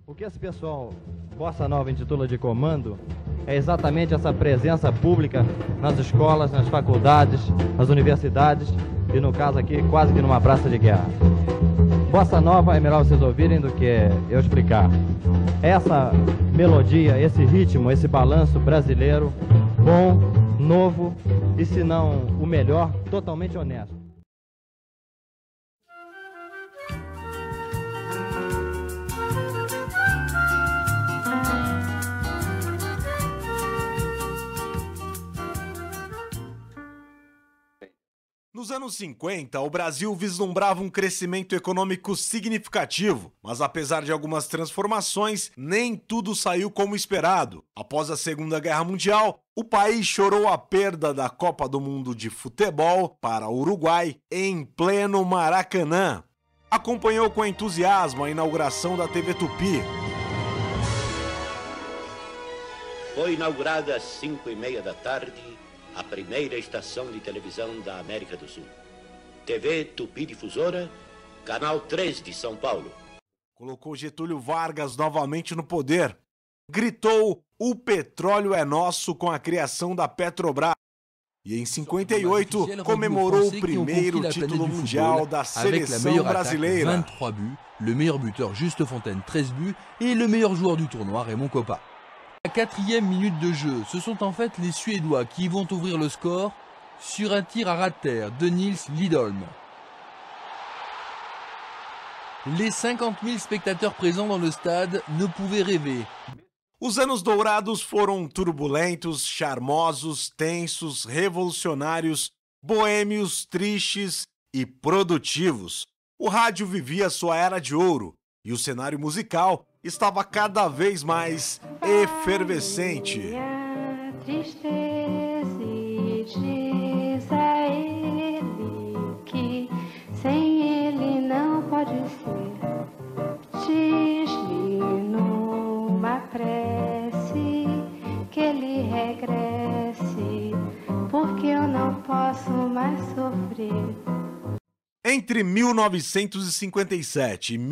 O que esse pessoal Bossa Nova intitula de comando é exatamente essa presença pública nas escolas, nas faculdades, nas universidades e, no caso aqui, quase que numa praça de guerra. Bossa Nova é melhor vocês ouvirem do que eu explicar. Essa melodia, esse ritmo, esse balanço brasileiro, bom, novo e, se não o melhor, totalmente honesto. Nos anos 50, o Brasil vislumbrava um crescimento econômico significativo, mas apesar de algumas transformações, nem tudo saiu como esperado. Após a Segunda Guerra Mundial, o país chorou a perda da Copa do Mundo de Futebol para o Uruguai em pleno Maracanã. Acompanhou com entusiasmo a inauguração da TV Tupi. Foi inaugurada às 5h30 da tarde a primeira estação de televisão da América do Sul. TV Tupi Difusora, Canal 3 de São Paulo. Colocou Getúlio Vargas novamente no poder. Gritou: "O petróleo é nosso", com a criação da Petrobras. E em 58 comemorou o primeiro título mundial da seleção brasileira. 23 buts, le meilleur buteur Juste Fontaine 13 buts et le meilleur joueur du tournoi Raymond Kopa. À la 4e minute de jeu, ce sont en fait les Suédois qui vont ouvrir le score sur un tir à ras de terre de Nils Lidholm. Les 50 000 spectateurs présents dans le stade ne pouvaient rêver. Os anos dourados foram turbulentos, charmosos, tensos, revolucionários, boêmios, tristes e produtivos. O rádio vivia sua era de ouro e o cenário musical estava cada vez mais efervescente. Tristeza e diz a ele que sem ele não pode ser. Diz-lhe numa prece que ele regresse, porque eu não posso mais sofrer. Entre 1957 e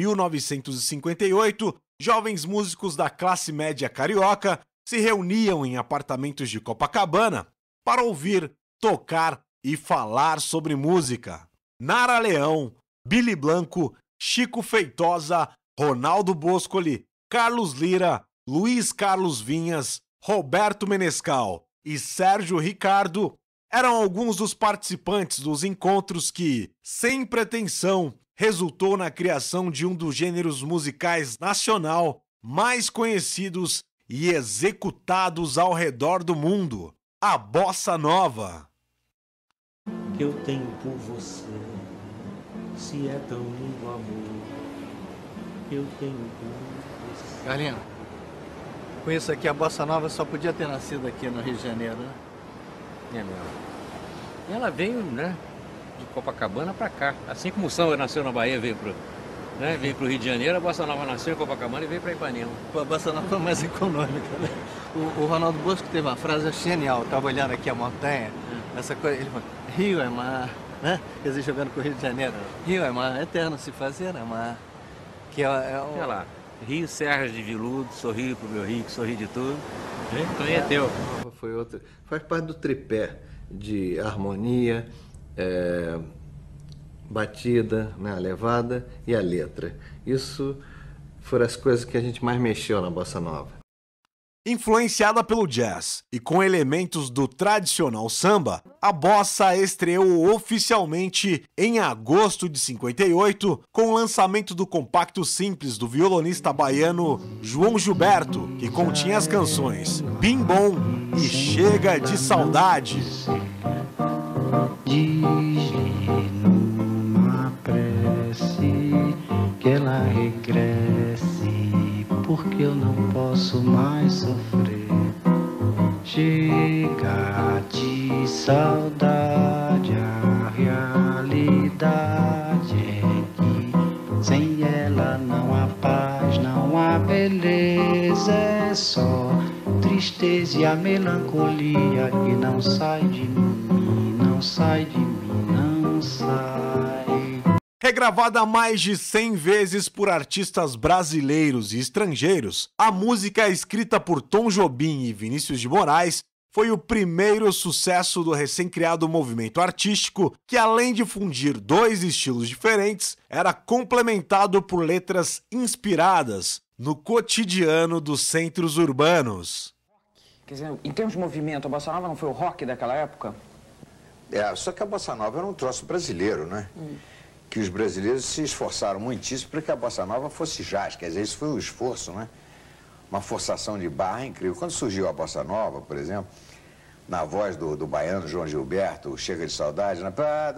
1958, jovens músicos da classe média carioca se reuniam em apartamentos de Copacabana para ouvir, tocar e falar sobre música. Nara Leão, Billy Blanco, Chico Feitosa, Ronaldo Boscoli, Carlos Lira, Luiz Carlos Vinhas, Roberto Menescal e Sérgio Ricardo eram alguns dos participantes dos encontros que, sem pretensão, resultou na criação de um dos gêneros musicais nacional mais conhecidos e executados ao redor do mundo, a Bossa Nova. Que eu tenho por você, se é tão lindo amor, eu tenho por você. Carlinhos, com isso aqui a Bossa Nova só podia ter nascido aqui no Rio de Janeiro, né? É mesmo. E ela veio, né, de Copacabana para cá. Assim como o samba nasceu na Bahia, veio pro Rio de Janeiro, a Bossa Nova nasceu em Copacabana e veio para Ipanema. A Bossa Nova é mais econômica, né? O Ronaldo Bosco teve uma frase genial, estava olhando aqui a montanha, essa coisa, ele falou: Rio é mar, né? Quer dizer, jogando com o Rio de Janeiro. Rio é mar, eterno se fazer amar. Que Olha lá, Rio, Serras de Viludo, sorri pro meu Rio, que sorri de tudo. Também é teu. Foi outra, faz parte do tripé de harmonia, batida, né, a levada e a letra. Isso foram as coisas que a gente mais mexeu na Bossa Nova. Influenciada pelo jazz e com elementos do tradicional samba, a bossa estreou oficialmente em agosto de 58 com o lançamento do compacto simples do violonista baiano João Gilberto, que continha as canções Bim Bom e Chega de Saudade. Diz-lhe numa prece que ela regresse, porque eu não posso mais sofrer. Chega de saudade, a realidade é que sem ela não há paz, não há beleza, é só tristeza e a melancolia que não sai de mim, não sai de mim, não sai. Regravada mais de 100 vezes por artistas brasileiros e estrangeiros, a música escrita por Tom Jobim e Vinícius de Moraes foi o primeiro sucesso do recém-criado movimento artístico que, além de fundir dois estilos diferentes, era complementado por letras inspiradas no cotidiano dos centros urbanos. Quer dizer, em termos de movimento, a Bossa Nova não foi o rock daquela época? Só que a Bossa Nova era um troço brasileiro, né? Que os brasileiros se esforçaram muitíssimo para que a Bossa Nova fosse jazz. Quer dizer, isso foi um esforço, né? Uma forçação de barra incrível. Quando surgiu a Bossa Nova, por exemplo, na voz do baiano João Gilberto, Chega de Saudade, na...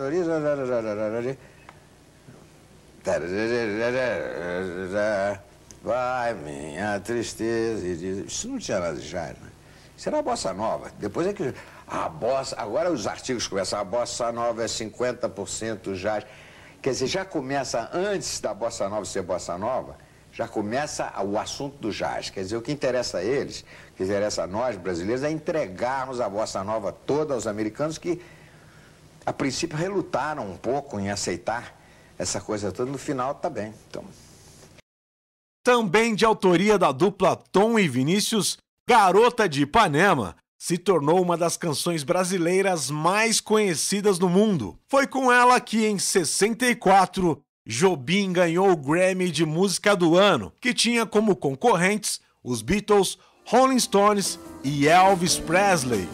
Vai minha tristeza... Isso não tinha nada de jazz, né? Isso era a Bossa Nova. Depois é que a Bossa... Agora os artigos começam, a Bossa Nova é 50% jazz. Quer dizer, já começa, antes da Bossa Nova ser Bossa Nova, já começa o assunto do jazz. Quer dizer, o que interessa a eles, o que interessa a nós, brasileiros, é entregarmos a Bossa Nova toda aos americanos que, a princípio, relutaram um pouco em aceitar essa coisa toda. No final, tá bem. Então... Também de autoria da dupla Tom e Vinícius, Garota de Ipanema se tornou uma das canções brasileiras mais conhecidas no mundo. Foi com ela que, em 64, Jobim ganhou o Grammy de Música do Ano, que tinha como concorrentes os Beatles, Rolling Stones e Elvis Presley.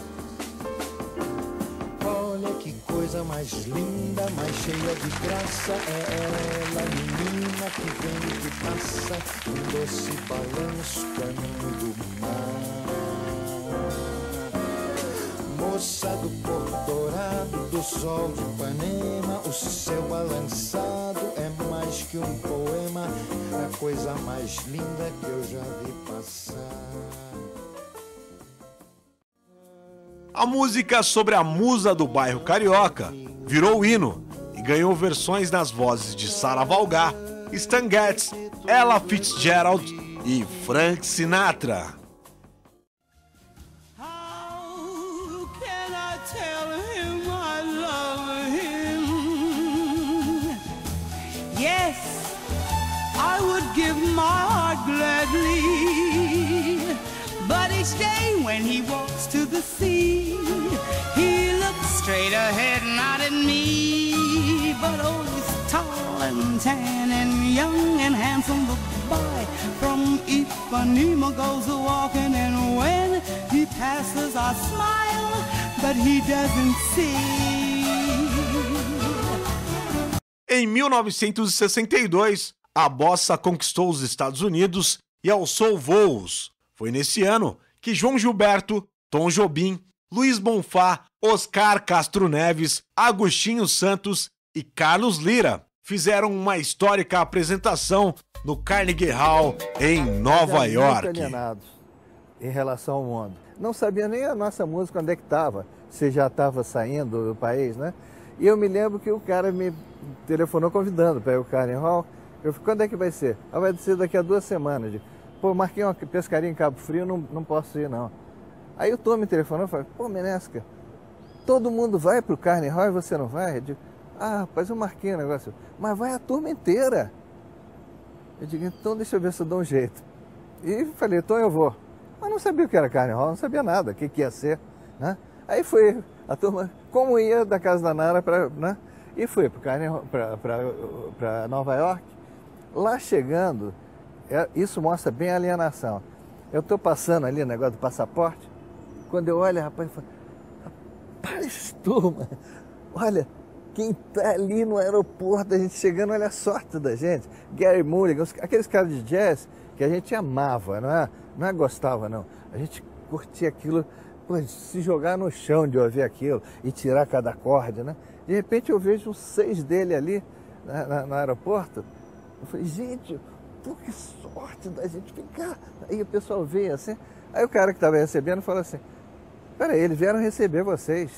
Olha que coisa mais linda, mais cheia de graça, é ela, menina que vem e que passa, um doce balanço caminho do mar. Moça do Porto Dourado, do sol de Ipanema, o céu balançado é mais que um poema, a coisa mais linda que eu já vi passar. A música sobre a musa do bairro carioca virou hino e ganhou versões nas vozes de Sarah Vaughan, Stan Getz, Ella Fitzgerald e Frank Sinatra. Give my heart gladly, but each day when he walks to the sea, he looks straight ahead, not at me. But oh, he's tall and tan and young and handsome. The boy from Ipanema goes walking, and when he passes, I smile, but he doesn't see. Em 1962, a bossa conquistou os Estados Unidos e alçou voos. Foi nesse ano que João Gilberto, Tom Jobim, Luiz Bonfá, Oscar Castro Neves, Agostinho Santos e Carlos Lyra fizeram uma histórica apresentação no Carnegie Hall, em Nova York. Muito alienados em relação ao mundo. Não sabia nem a nossa música onde é que estava, se já estava saindo do país, né? E eu me lembro que o cara me telefonou convidando para ir ao Carnegie Hall. Eu falei, quando é que vai ser? Vai ser daqui a 2 semanas. Eu digo, pô, marquei uma pescaria em Cabo Frio, não posso ir não. Aí o Tom me telefonou e falou, pô, Menesca, todo mundo vai pro Carnegie Hall e você não vai? Eu digo, rapaz, eu marquei um negócio, mas vai a turma inteira. Eu digo, então deixa eu ver se eu dou um jeito. E falei, então eu vou. Mas não sabia o que era Carnegie Hall, não sabia nada, o que ia ser, né? Aí foi a turma, como ia da casa da Nara né? E fui para Nova York. Lá chegando, isso mostra bem a alienação. Eu estou passando ali o negócio do passaporte, quando eu olho, rapaz, eu falo, rapaz, turma, olha, quem está ali no aeroporto, a gente chegando, olha a sorte da gente. Gary Mulligan, aqueles caras de jazz que a gente amava, não é gostava não. A gente curtia aquilo, pô, se jogar no chão de ouvir aquilo e tirar cada acorde, né? De repente eu vejo uns 6 dele ali no aeroporto. Eu falei, gente, pô, que sorte da gente ficar. Aí o pessoal veio assim. Aí o cara que estava recebendo falou assim, peraí, eles vieram receber vocês.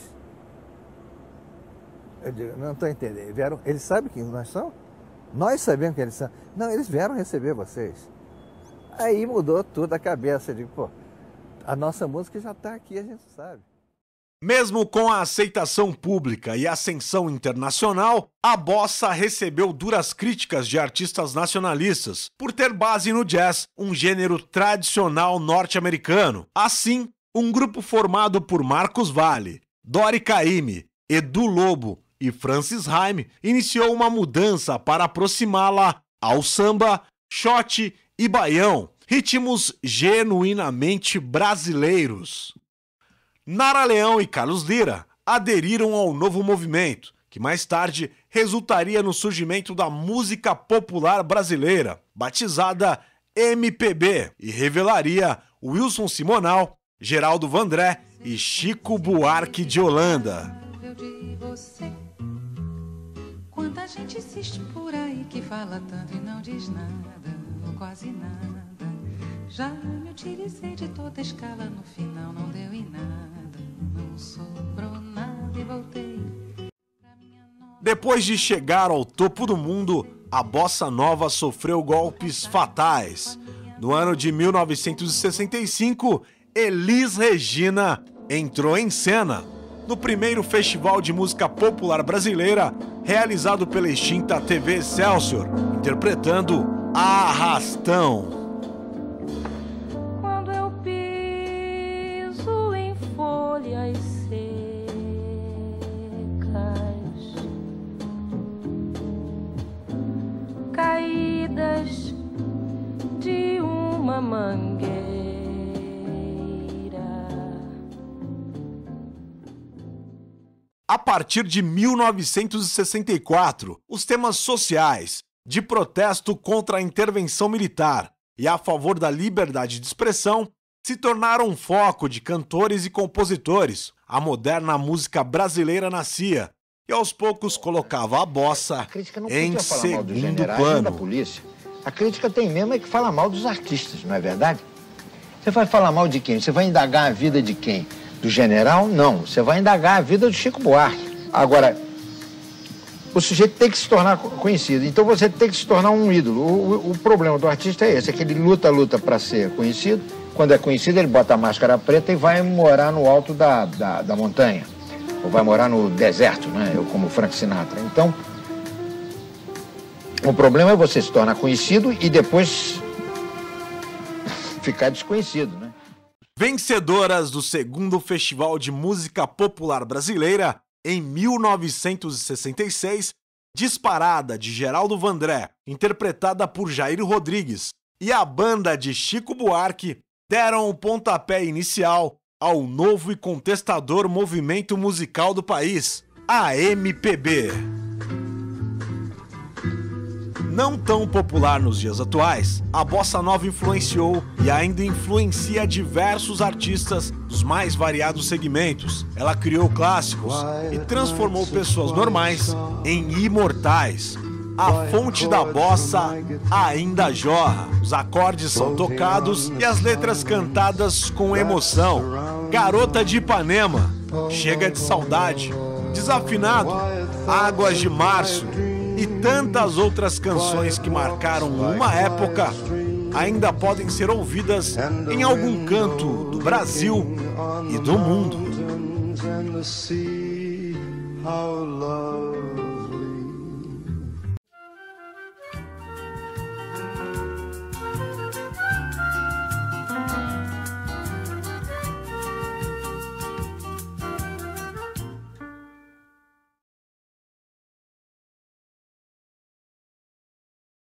Eu digo, não estou entendendo. Eles sabem quem nós somos? Nós sabemos quem eles são. Não, eles vieram receber vocês. Aí mudou tudo a cabeça. Eu digo, pô, a nossa música já está aqui, a gente sabe. Mesmo com a aceitação pública e ascensão internacional, a bossa recebeu duras críticas de artistas nacionalistas por ter base no jazz, um gênero tradicional norte-americano. Assim, um grupo formado por Marcos Valle, Dori Caymmi, Edu Lobo e Francis Haim iniciou uma mudança para aproximá-la ao samba, shot e baião, ritmos genuinamente brasileiros. Nara Leão e Carlos Lira aderiram ao novo movimento, que mais tarde resultaria no surgimento da música popular brasileira, batizada MPB, e revelaria Wilson Simonal, Geraldo Vandré e Chico Buarque de Holanda. Quanta gente existe por aí que fala tanto e não diz nada, ou quase nada. Já me utilizei de toda a escala, no final não deu em nada, não sobrou nada e voltei. Depois de chegar ao topo do mundo, a bossa nova sofreu golpes fatais. No ano de 1965, Elis Regina entrou em cena no primeiro Festival de Música Popular Brasileira, realizado pela extinta TV Excelsior, interpretando Arrastão. Quando eu piso em folhas secas, caídas de uma mangueira, a partir de 1964, os temas sociais, de protesto contra a intervenção militar e a favor da liberdade de expressão, se tornaram um foco de cantores e compositores. A moderna música brasileira nascia e aos poucos colocava a bossa em segundo plano. Da polícia. A crítica tem mesmo é que fala mal dos artistas, não é verdade? Você vai falar mal de quem? Você vai indagar a vida de quem? Do general? Não. Você vai indagar a vida do Chico Buarque. Agora, o sujeito tem que se tornar conhecido. Então você tem que se tornar um ídolo. O problema do artista é esse, é que ele luta para ser conhecido. Quando é conhecido, ele bota a máscara preta e vai morar no alto da montanha. Ou vai morar no deserto, né? Como Frank Sinatra. Então, o problema é você se tornar conhecido e depois ficar desconhecido, né? Vencedoras do segundo Festival de Música Popular Brasileira, em 1966, Disparada, de Geraldo Vandré, interpretada por Jair Rodrigues, e a banda de Chico Buarque deram o pontapé inicial ao novo e contestador movimento musical do país, a MPB. Não tão popular nos dias atuais, a bossa nova influenciou e ainda influencia diversos artistas dos mais variados segmentos. Ela criou clássicos e transformou pessoas normais em imortais. A fonte da bossa ainda jorra. Os acordes são tocados e as letras cantadas com emoção. Garota de Ipanema, Chega de Saudade, Desafinado, Águas de Março e tantas outras canções que marcaram uma época ainda podem ser ouvidas em algum canto do Brasil e do mundo.